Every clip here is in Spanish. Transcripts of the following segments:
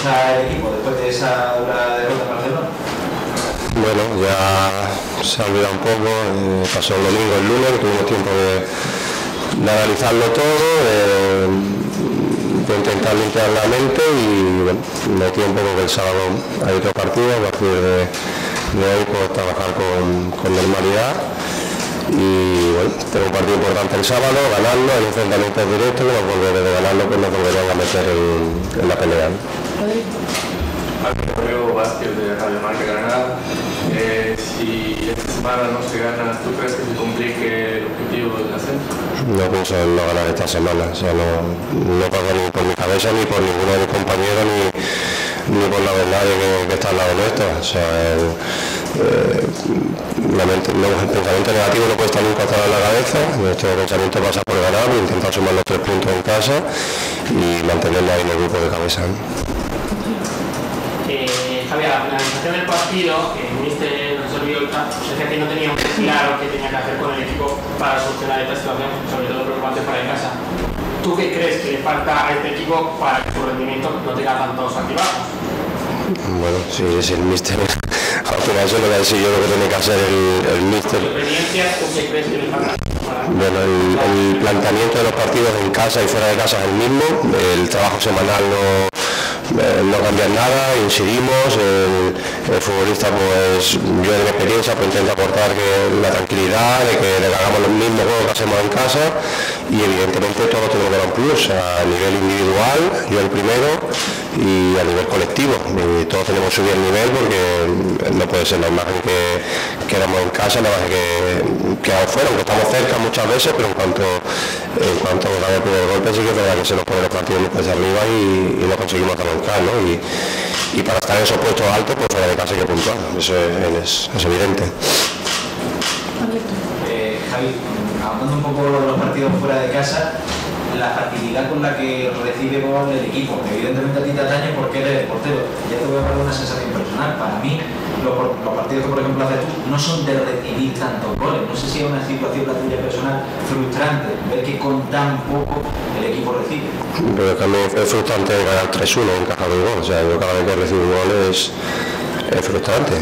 está el equipo después de esa dura derrota en Barcelona? Bueno, ya se ha olvidado un poco, pasó el domingo, el lunes, tuvimos tiempo de analizarlo todo, de intentar limpiar la mente y bueno, no tiempo porque el sábado hay otro partido, a partir de hoy puedo trabajar con normalidad y bueno, tengo un partido importante el sábado, ganarlo, hay enfrentamientos directos, que nos volveré de ganarlo, pues nos volverán a meter en la pelea. Alfredo Vázquez de Radio Marca Granada. Si esta semana no se gana, ¿tú crees que se complique el objetivo del ascenso? No pienso en no ganar esta semana, o sea, no pasa ni por mi cabeza, ni por ninguno de mis compañeros, ni por la verdad que está al lado nuestro. O sea, el pensamiento negativo no puede estar nunca atrás de la cabeza. Nuestro pensamiento pasa por ganar, intentar sumar los 3 puntos en casa y mantenerlo ahí en el grupo de cabeza, ¿no? Javier, a la finalización del partido, el míster José Luis Oltra decía que no tenía muy claro qué tenía que hacer con el equipo para solucionar esta situación, sobre todo preocupante para el casa. ¿Tú qué crees que le falta a este equipo para que su rendimiento no tenga tantos altibajos? Bueno, si es el míster, al final eso lo voy a decir yo lo que tiene que hacer el míster. ¿Tu experiencia, tú qué crees que le falta? Bueno, el planteamiento de los partidos en casa y fuera de casa es el mismo, el trabajo semanal no cambia nada, incidimos, el futbolista pues yo de mi experiencia pues intento aportar la tranquilidad de que le hagamos los mismos juegos que hacemos en casa y evidentemente todos tenemos que dar un plus a nivel individual, yo el primero y a nivel colectivo, y todos tenemos que subir el nivel porque no puede ser la imagen que damos en casa, la imagen que afuera, aunque estamos cerca muchas veces, pero en cuanto nos da el primer golpe sí que es verdad que se nos pone los partidos muy desde arriba y no conseguimos arrancar, ¿no? Y para estar en esos puestos altos pues fuera de casa hay que puntuar, eso es evidente. Javi, hablando un poco de los partidos fuera de casa, la facilidad con la que recibe gol el equipo, evidentemente a ti te atañe porque eres el portero. Ya te voy a hablar de una sensación personal. Para mí, los partidos que por ejemplo haces tú no son de recibir tantos goles. No sé si es una situación la tuya personal frustrante, ver que con tan poco el equipo recibe. Pero también es frustrante ganar 3-1 en encajar un gol. O sea, yo cada vez que recibo un gol es frustrante.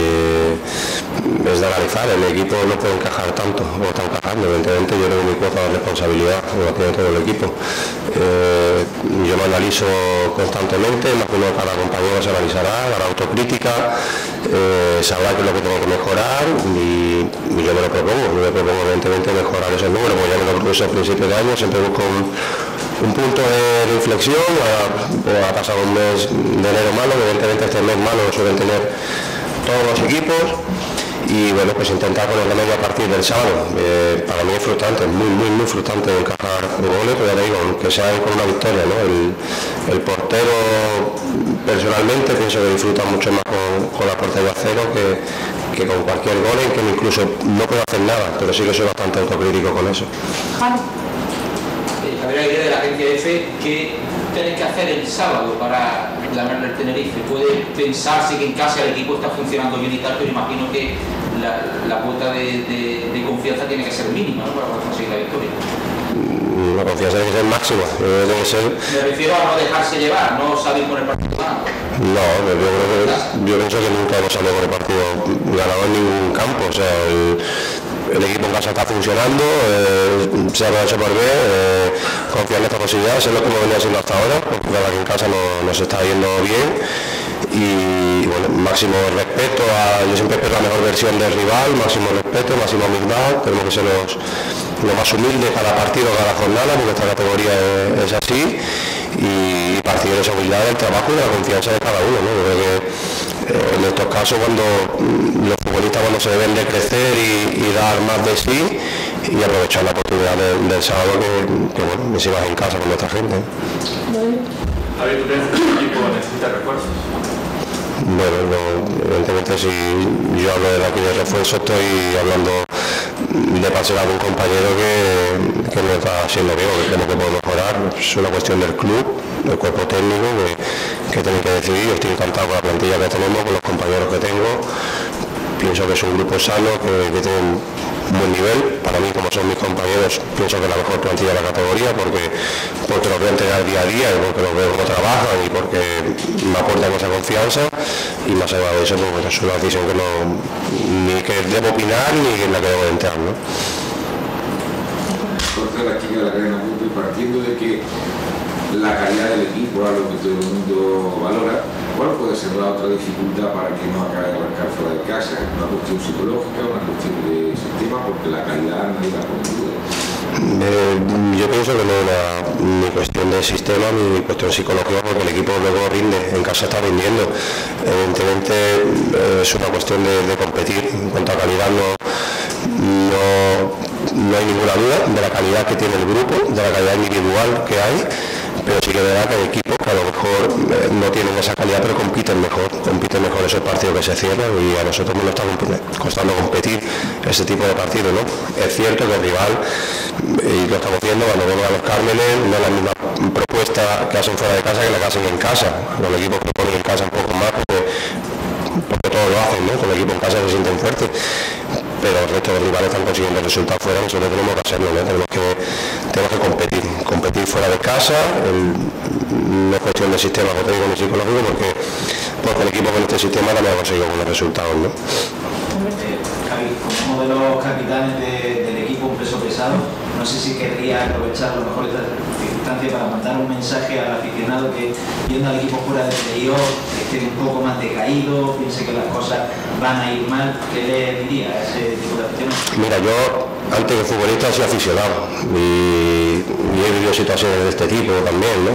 Es de analizar, el equipo no puede encajar tanto, o está encajando, evidentemente yo tengo mi cuota de responsabilidad, como tiene todo el equipo. Yo me analizo constantemente, imagino que cada compañero se analizará, hará autocrítica, sabrá qué es lo que tengo que mejorar y yo me lo propongo evidentemente mejorar esos números, porque ya me lo propuse a principios de año, siempre busco un punto de inflexión, ha pasado un mes de enero malo, evidentemente este mes malo lo suelen tener todos los equipos y bueno, pues intentar poner la media a partir del sábado. Para mí es frustrante, muy frustrante encajar goles, pero ya te digo, aunque sea con una victoria, ¿no? El portero personalmente pienso que disfruta mucho más con la portería a cero que con cualquier gol, en que incluso no puedo hacer nada, pero sí que soy bastante autocrítico con eso. Javier Aguirre de la agencia EFE, ¿qué tenéis que hacer el sábado para ganar el Tenerife? Puede pensarse que en casa el equipo está funcionando bien y tal, pero imagino que la cuota de confianza tiene que ser mínima, ¿no?, para conseguir la victoria. La confianza tiene que ser máxima. Me refiero a no dejarse llevar, no salir por el partido ganado. No, yo pienso que nunca hemos salido por el partido ganado en ningún campo. O sea, el equipo en casa está funcionando, se ha hecho por bien, confiar en esta posibilidad, es lo que hemos venido haciendo hasta ahora, porque la verdad que en casa nos está yendo bien y bueno, máximo respeto yo siempre espero la mejor versión del rival, máximo respeto, máxima humildad, tenemos que ser lo más humildes cada partido, cada jornada, porque esta categoría es así y partir de esa humildad del trabajo y de la confianza de cada uno, ¿no? Yo creo que en estos casos cuando los futbolistas se deben de crecer y dar más de sí y aprovechar la oportunidad del sábado que bueno, me sigas en casa con nuestra gente. Javier, ¿tú crees que el equipo necesita refuerzos? Bueno, evidentemente si yo hablo de aquí de refuerzo estoy hablando de pasar a algún compañero que no está haciendo bien o que creo que puedo mejorar. Es una cuestión del club, del cuerpo técnico que tiene que decidir. Yo estoy encantado con la plantilla que tenemos, con los compañeros que tengo. Pienso que es un grupo sano, que tienen buen nivel. Para mí, como son mis compañeros, pienso que es la mejor plantilla de la categoría porque los veo entrenar día a día y porque los veo cómo trabajan y porque me aportan esa confianza, y más allá de eso, pues es una decisión que no, ni que debo opinar ni en la que debo entrar, ¿no? Entonces, la chica de la cadena Punto, y partiendo de que la calidad del equipo, algo que todo el mundo valora, ¿cuál puede ser la otra dificultad para que no acabe de arrancar fuera de casa? ¿Una cuestión psicológica, una cuestión de sistema? Porque la calidad nadie la pone en duda. Yo pienso que no es ni cuestión de sistema ni cuestión psicológica, porque el equipo luego rinde, en casa está rindiendo. Evidentemente es una cuestión de competir. En cuanto a calidad no hay ninguna duda de la calidad que tiene el grupo, de la calidad individual que hay, pero sí que es verdad que hay equipos que a lo mejor no tienen esa calidad, pero compiten mejor esos partidos que se cierran, y a nosotros nos está costando competir ese tipo de partidos, ¿no? Es cierto que el rival, y lo estamos viendo cuando vemos a los Cármenes, no es la misma propuesta que hacen fuera de casa que la que hacen en casa. Los equipos proponen en casa un poco más porque todos lo hacen, ¿no? Con el equipo en casa se sienten fuertes, pero el resto de los rivales están consiguiendo resultados fuera. Nosotros tenemos que hacerlo, ¿no? Tenemos que competir fuera de casa. No es cuestión de sistema, como te digo, ni psicológico, porque el equipo con este sistema también ha conseguido buenos resultados, ¿no? Javi, como uno de los capitanes del equipo, un peso pesado, no sé si querría aprovechar a lo mejor esta circunstancia para mandar un mensaje al aficionado que, viendo al equipo fuera del exterior, esté un poco más decaído, piense que las cosas van a ir mal. ¿Qué le diría a ese tipo de aficionados? Mira, yo antes que futbolista soy aficionado y he vivido situaciones de este tipo también, ¿no?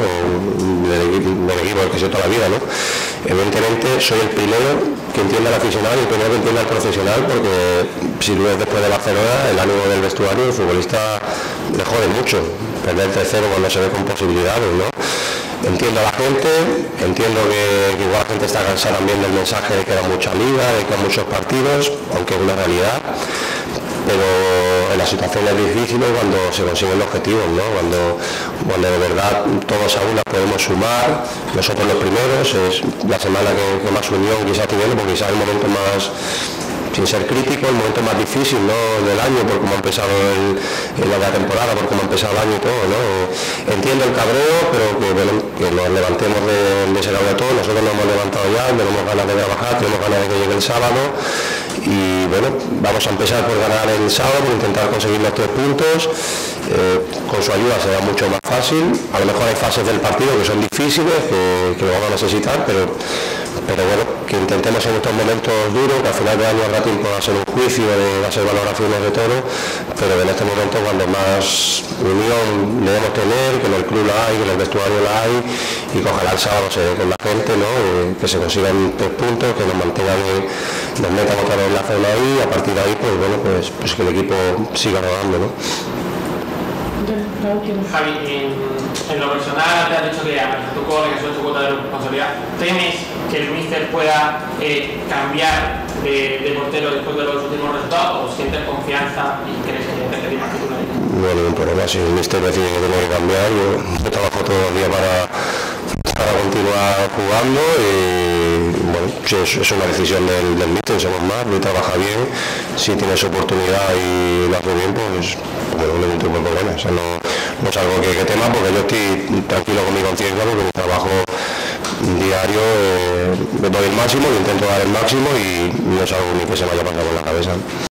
Del equipo del que soy toda la vida, ¿no? Evidentemente soy el primero que entiende al aficionado y el primero que entiende al profesional, porque si tú ves después de Barcelona, el ánimo del vestuario, el futbolista le jode mucho perder 3-0 cuando se ve con posibilidades, ¿no? Entiendo a la gente, entiendo que igual la gente está cansada también del mensaje de que era mucha liga, de que hay muchos partidos, aunque es una realidad, pero en las situaciones difíciles cuando se consiguen los objetivos, ¿no? Cuando de verdad todos a una podemos sumar, nosotros los primeros, es la semana que más unión quizás teniendo, porque quizás el momento más, sin ser crítico, el momento más difícil, ¿no?, del año, por cómo ha empezado la temporada, por cómo ha empezado el año y todo, ¿no? Entiendo el cabreo, pero que nos levantemos de ese cabreo todo. Nosotros nos hemos levantado ya, tenemos ganas de trabajar, tenemos ganas de que llegue el sábado, y bueno, vamos a empezar por ganar el sábado, por intentar conseguir los 3 puntos. Con su ayuda será mucho más fácil. A lo mejor hay fases del partido que son difíciles, que lo vamos a necesitar, pero bueno, que intentemos en estos momentos duros, que al final de año habrá tiempo de hacer un juicio, de hacer valoraciones de todo, pero en este momento cuando más unión debemos tener, que en el club la hay, que en el vestuario la hay, y que ojalá el sábado se dé con la gente, ¿no? Que se consigan 3 puntos, que nos mantengan, nos metan otra vez en la zona ahí, y a partir de ahí pues bueno, pues que el equipo siga rodando, ¿no? Javi, en lo personal te has dicho que a tu cole, que es tu cuota de responsabilidad, ¿temes que el míster pueda cambiar de portero después de los últimos resultados, o sientes confianza y crees que te más titular? No hay ningún problema. Si el míster decide que tiene que cambiar, yo trabajo todos los días para continuar jugando, y bueno, si es una decisión del míster, somos más, él trabaja bien, si tiene su oportunidad y lo hace bien, pues bueno, no hay ningún tipo de problema. O sea, no es algo que tema, porque yo estoy tranquilo con mi conciencia, porque mi trabajo diario doy el máximo, intento dar el máximo, y no es algo ni que se me vaya a pasar por la cabeza.